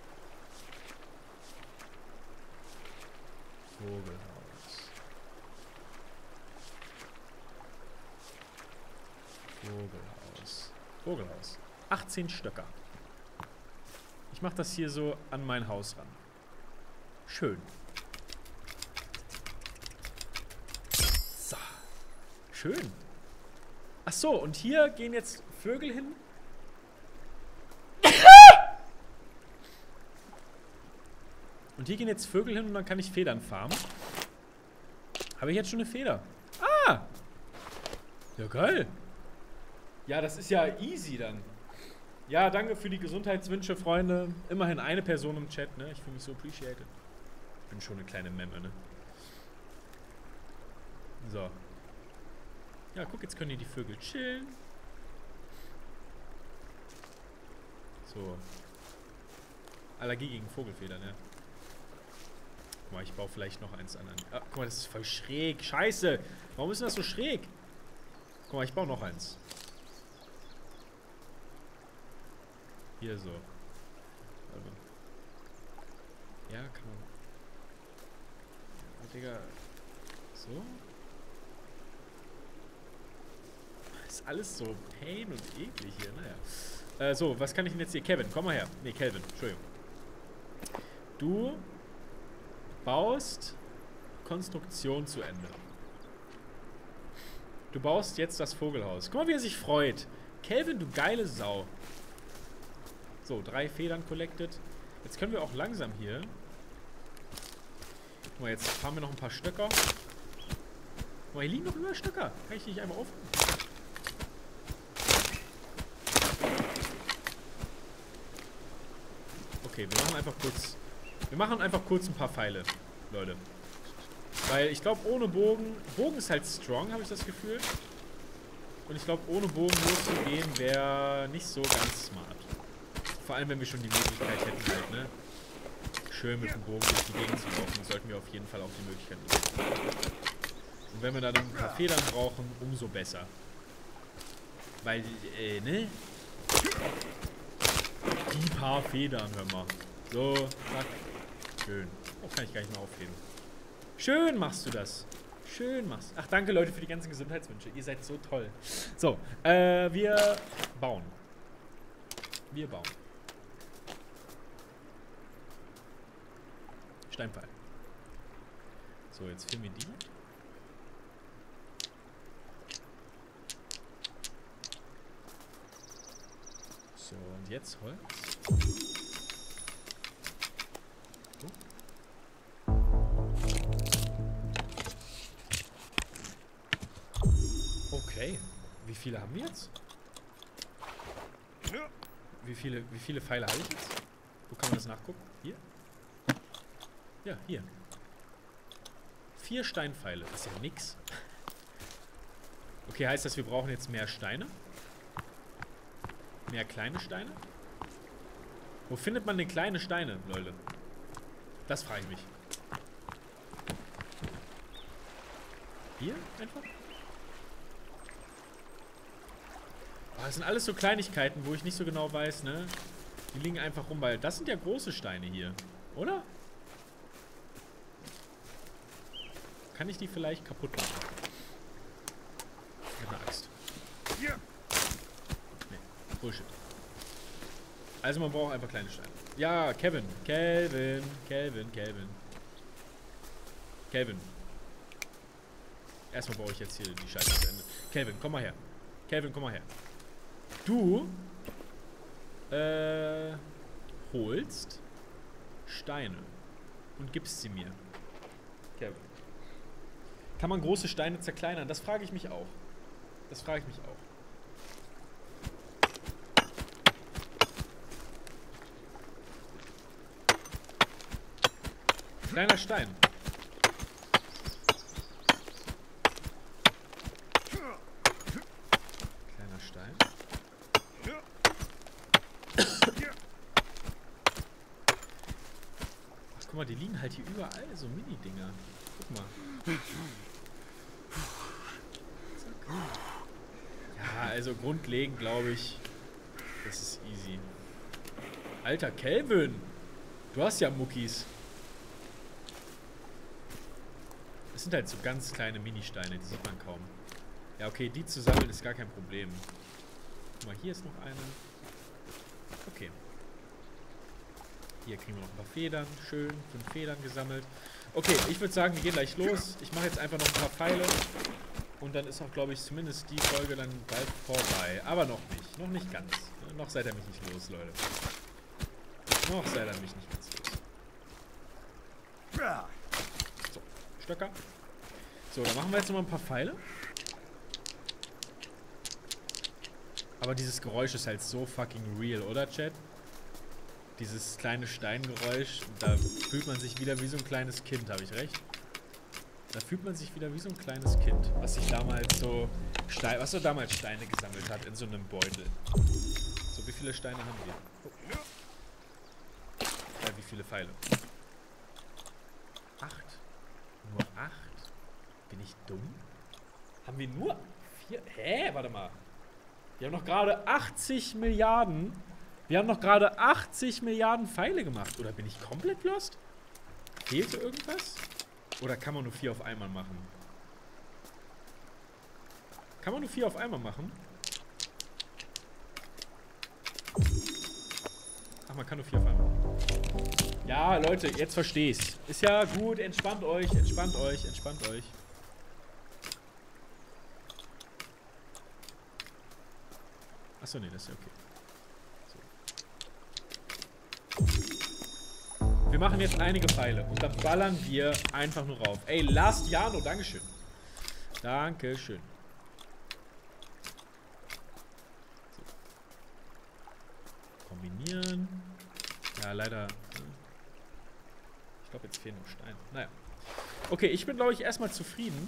Vogelhaus. 18 Stöcker. Ich mache das hier so an mein Haus ran. Schön. So. Schön. Ach so, und hier gehen jetzt Vögel hin. Und hier gehen jetzt Vögel hin und dann kann ich Federn farmen. Habe ich jetzt schon eine Feder? Ah! Ja, geil. Ja, das ist ja easy dann. Ja, danke für die Gesundheitswünsche, Freunde. Immerhin eine Person im Chat, ne? Ich fühle mich so appreciated. Ich bin schon eine kleine Memme, ne? So. Ja, guck, jetzt können hier die Vögel chillen. So. Allergie gegen Vogelfedern, ja. Guck mal, ich baue vielleicht noch eins an. Ah, guck mal, das ist voll schräg. Scheiße. Warum ist denn das so schräg? Guck mal, ich baue noch eins. Hier so. Ja, kann man. Ja, Digga. So. Ist alles so pain und eklig hier, naja. So, was kann ich denn jetzt hier? Kevin, komm mal her. Ne, Kelvin, Entschuldigung. Du baust Konstruktion zu Ende. Du baust jetzt das Vogelhaus. Guck mal, wie er sich freut. Kelvin, du geile Sau. So, 3 Federn collected. Jetzt können wir auch langsam hier. Guck mal, jetzt fahren wir noch ein paar Stöcker. Guck mal, hier liegen noch über Stöcker. Kann ich die nicht einmal aufnehmen? Okay, wir machen einfach kurz ein paar Pfeile, Leute. Weil ich glaube, ohne Bogen ist halt strong, habe ich das Gefühl. Und ich glaube, ohne Bogen loszugehen wäre nicht so ganz smart. Vor allem, wenn wir schon die Möglichkeit hätten, halt, ne? Schön mit dem Bogen durch die Gegend zu laufen, dann sollten wir auf jeden Fall auch die Möglichkeit nutzen. Und wenn wir dann ein paar Federn brauchen, umso besser. Weil, ne? Die paar Federn, hör mal. So, zack. Schön. Oh, kann ich gar nicht mehr aufheben. Schön machst du das. Schön machst du. Ach, danke, Leute, für die ganzen Gesundheitswünsche. Ihr seid so toll. So, wir bauen. Steinpfeil. So, jetzt filmen wir die. So, und jetzt Holz. Okay. Wie viele haben wir jetzt? Wie viele Pfeile habe ich jetzt? Wo kann man das nachgucken? Hier? Ja, hier. 4 Steinpfeile. Das ist ja nix. Okay, heißt das, wir brauchen jetzt mehr Steine? Mehr kleine Steine? Wo findet man denn kleine Steine, Leute? Das frage ich mich. Hier einfach? Oh, das sind alles so Kleinigkeiten, wo ich nicht so genau weiß, ne? Die liegen einfach rum, weil das sind ja große Steine hier, oder? Kann ich die vielleicht kaputt machen? Mit einer Axt. Nee, Bullshit. Also man braucht einfach kleine Steine. Ja, Kevin. Erstmal baue ich jetzt hier die Scheiße zu Ende. Kelvin, komm mal her. Du holst Steine und gibst sie mir. Kevin. Kann man große Steine zerkleinern? Das frage ich mich auch. Das frage ich mich auch. Kleiner Stein. Kleiner Stein. Ach, guck mal, die liegen halt hier überall, so Mini-Dinger. Guck mal. Ja, also grundlegend glaube ich, das ist easy. Alter, Kelvin! Du hast ja Muckis. Das sind halt so ganz kleine Mini-Steine, die sieht man kaum. Ja, okay, die zu sammeln ist gar kein Problem. Guck mal, hier ist noch eine. Okay. Hier kriegen wir noch ein paar Federn. Schön, 5 Federn gesammelt. Okay, ich würde sagen, wir gehen gleich los. Ich mache jetzt einfach noch ein paar Pfeile. Und dann ist auch, glaube ich, zumindest die Folge dann bald vorbei. Aber noch nicht. Noch nicht ganz. Noch seid ihr mich nicht los, Leute. Noch seid ihr mich nicht ganz los. So, Stöcker. So, dann machen wir jetzt noch mal ein paar Pfeile. Aber dieses Geräusch ist halt so fucking real, oder, Chat? Dieses kleine Steingeräusch, da fühlt man sich wieder wie so ein kleines Kind, habe ich recht? Da fühlt man sich wieder wie so ein kleines Kind, was sich damals so damals Steine gesammelt hat in so einem Beutel. So, wie viele Steine haben wir? Oh. Ja, wie viele Pfeile? 8. Nur 8? Bin ich dumm? Haben wir nur 4? Hä? Warte mal. Wir haben noch gerade 80 Milliarden. Wir haben noch gerade 80 Milliarden Pfeile gemacht. Oder bin ich komplett lost? Fehlte irgendwas? Oder kann man nur 4 auf einmal machen? Kann man nur 4 auf einmal machen? Ach, man kann nur 4 auf einmal machen. Ja, Leute, jetzt verstehe ich's. Ist ja gut, entspannt euch, entspannt euch, entspannt euch. Achso, nee, das ist ja okay. So. Wir machen jetzt einige Pfeile und dann ballern wir einfach nur rauf. Ey, Last Jano, Dankeschön. Dankeschön. So. Kombinieren. Ja, leider. Ich glaube, jetzt fehlen noch Steine. Naja. Okay, ich bin, glaube ich, erstmal zufrieden.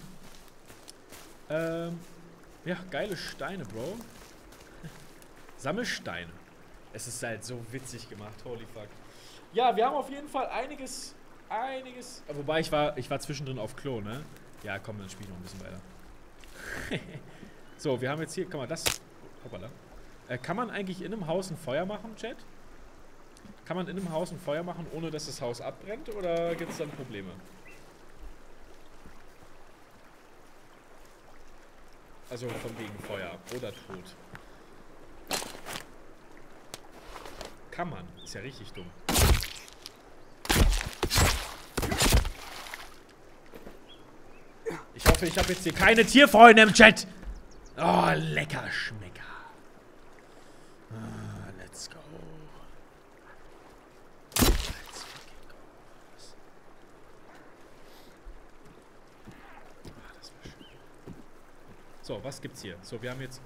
Ja, geile Steine, Bro. Sammelsteine. Es ist halt so witzig gemacht, holy fuck. Ja, wir haben auf jeden Fall einiges. Wobei, ich war zwischendrin auf Klo, ne? Ja, komm, dann spiel ich noch ein bisschen weiter. So, wir haben jetzt hier, guck mal, das. Hoppala. Kann man eigentlich in einem Haus ein Feuer machen, Chat? Kann man in einem Haus ein Feuer machen, ohne dass das Haus abbrennt? Oder gibt es dann Probleme? Also von wegen Feuer oder Tod. Kann man. Ist ja richtig dumm. Ich hoffe, ich habe jetzt hier keine Tierfreunde im Chat. Oh, lecker Schmecker. Ah, let's go. Let's fucking go. Ah, das war schön. So, was gibt's hier? So, wir haben jetzt...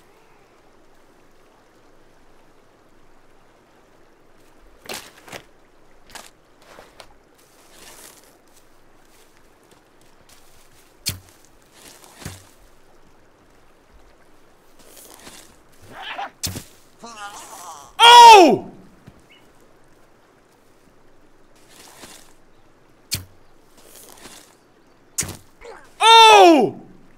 Oh! Oh!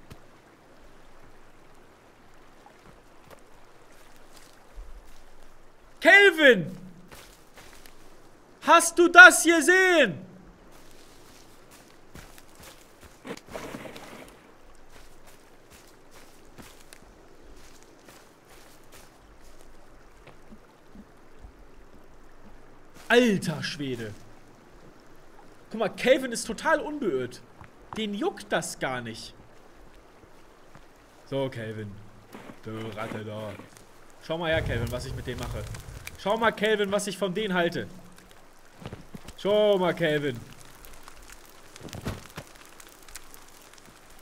Kelvin! Hast du das gesehen? Alter Schwede. Guck mal, Kelvin ist total unbeirrt. Den juckt das gar nicht. So, Kelvin. Du Ratte da. Schau mal her, Kelvin, was ich mit dem mache. Schau mal, Kelvin, was ich von denen halte. Schau mal, Kelvin.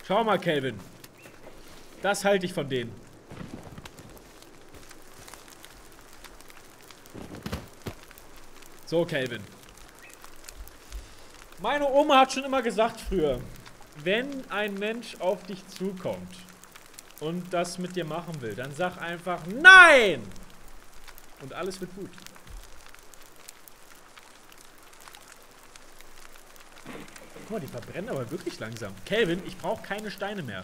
Schau mal, Calvin. Das halte ich von denen. So, Calvin. Meine Oma hat schon immer gesagt früher, wenn ein Mensch auf dich zukommt und das mit dir machen will, dann sag einfach NEIN! Und alles wird gut. Guck mal, die verbrennen aber wirklich langsam. Calvin, ich brauche keine Steine mehr.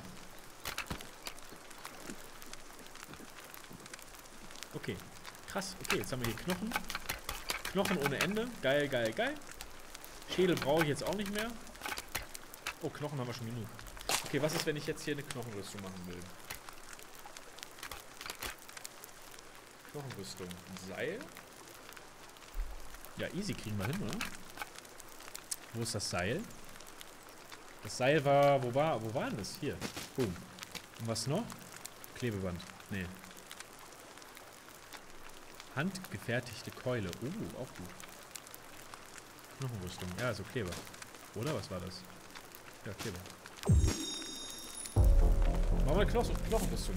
Okay, krass. Okay, jetzt haben wir hier Knochen. Knochen ohne Ende. Geil, geil, geil. Schädel brauche ich jetzt auch nicht mehr. Oh, Knochen haben wir schon genug. Okay, was ist, wenn ich jetzt hier eine Knochenrüstung machen will? Knochenrüstung. Ein Seil? Ja, easy kriegen wir hin, oder? Wo ist das Seil? Das Seil war... Wo war denn das? Hier. Boom. Und was noch? Klebeband. Nee. Handgefertigte Keule. Auch gut. Knochenrüstung. Ja, so Kleber. Oder? Was war das? Ja, Kleber. Machen wir Knochenrüstung.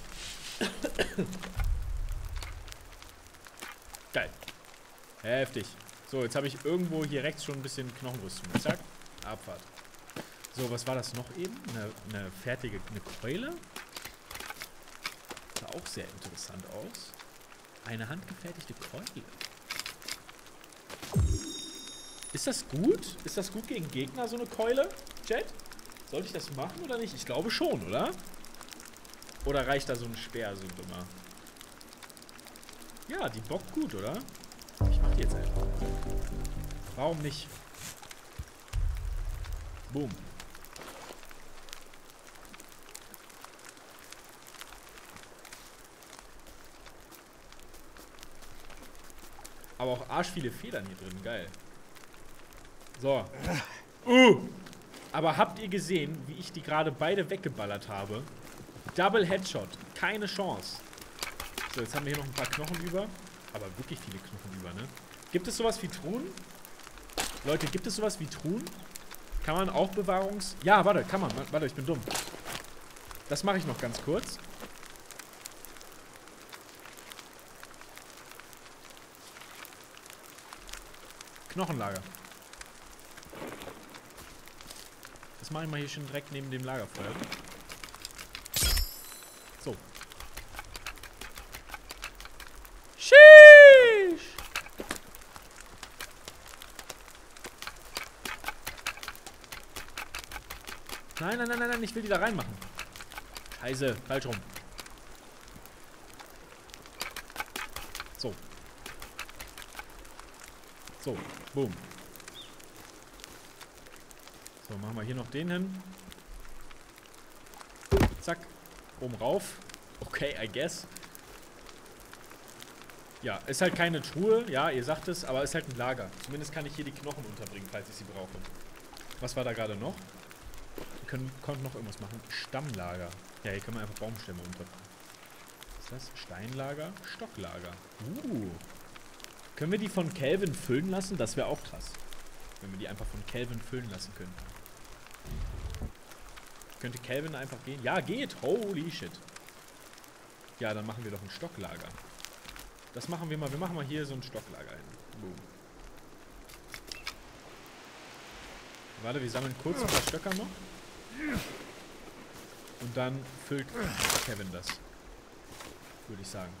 Geil. Heftig. So, jetzt habe ich irgendwo hier rechts schon ein bisschen Knochenrüstung. Zack. Abfahrt. So, was war das noch eben? Eine fertige Keule? Sah auch sehr interessant aus. Eine handgefertigte Keule. Ist das gut? Ist das gut gegen Gegner, so eine Keule? Chat? Sollte ich das machen oder nicht? Ich glaube schon, oder? Oder reicht da so ein Speer, so ein dummer? Ja, die bockt gut, oder? Ich mach die jetzt einfach. Warum nicht? Boom. Aber auch arsch viele Federn hier drin. Geil. So. Aber habt ihr gesehen, wie ich die gerade beide weggeballert habe? Double Headshot. Keine Chance. So, jetzt haben wir hier noch ein paar Knochen über. Aber wirklich viele Knochen über, ne? Gibt es sowas wie Truhen? Leute, gibt es sowas wie Truhen? Kann man auch Ja, warte, kann man. Warte, ich bin dumm. Das mache ich noch ganz kurz. Knochenlager. Das mache ich mal hier schon direkt neben dem Lagerfeuer. So. Sheesh! Nein, nein, nein, nein, nein, ich will die da reinmachen. Scheiße, falsch rum. So. So, boom. So, machen wir hier noch den hin. Zack. Oben rauf. Okay, I guess. Ja, ist halt keine Truhe. Ja, ihr sagt es, aber ist halt ein Lager. Zumindest kann ich hier die Knochen unterbringen, falls ich sie brauche. Was war da gerade noch? Wir konnten noch irgendwas machen. Stammlager. Ja, hier können wir einfach Baumstämme unterbringen. Was ist das? Steinlager? Stocklager. Können wir die von Calvin füllen lassen? Das wäre auch krass. Wenn wir die einfach von Calvin füllen lassen können. Könnte Calvin einfach gehen? Ja, geht. Holy shit. Ja, dann machen wir doch ein Stocklager. Das machen wir mal. Wir machen mal hier so ein Stocklager hin. Boom. Warte, wir sammeln kurz ein paar Stöcker noch. Und dann füllt Kevin das. Würde ich sagen.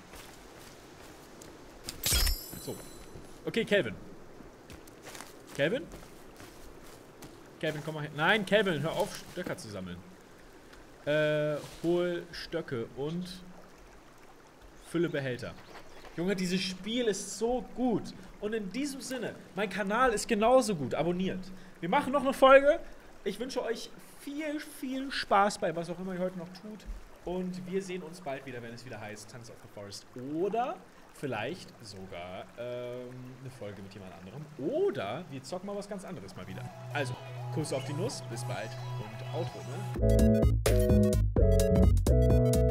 So. Okay, Calvin. Calvin? Calvin, komm mal hin. Nein, Calvin, hör auf, Stöcker zu sammeln. Hol Stöcke und fülle Behälter. Junge, dieses Spiel ist so gut. Und in diesem Sinne, mein Kanal ist genauso gut. Abonniert. Wir machen noch eine Folge. Ich wünsche euch viel, viel Spaß bei was auch immer ihr heute noch tut. Und wir sehen uns bald wieder, wenn es wieder heißt Sons of the Forest. Oder vielleicht sogar eine Folge mit jemand anderem. Oder wir zocken mal was ganz anderes mal wieder. Also, Kuss auf die Nuss. Bis bald und Outro, ne?